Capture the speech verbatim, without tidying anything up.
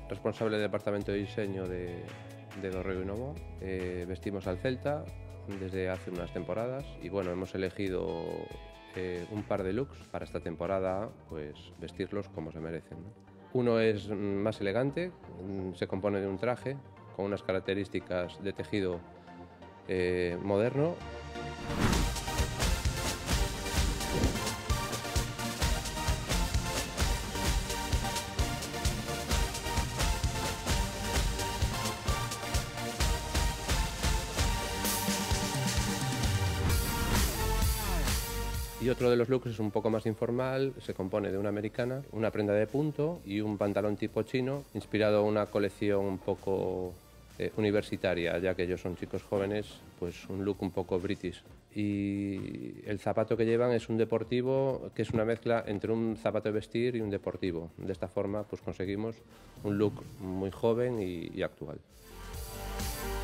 responsable del departamento de diseño de, de Dorrego y Novo. Eh, vestimos al Celta desde hace unas temporadas y bueno, hemos elegido eh, un par de looks para esta temporada, pues vestirlos como se merecen, ¿no? Uno es más elegante, se compone de un traje con unas características de tejido eh, moderno. Y otro de los looks es un poco más informal, se compone de una americana, una prenda de punto y un pantalón tipo chino, inspirado en una colección un poco eh, universitaria, ya que ellos son chicos jóvenes, pues un look un poco british. Y el zapato que llevan es un deportivo, que es una mezcla entre un zapato de vestir y un deportivo. De esta forma pues conseguimos un look muy joven y, y actual.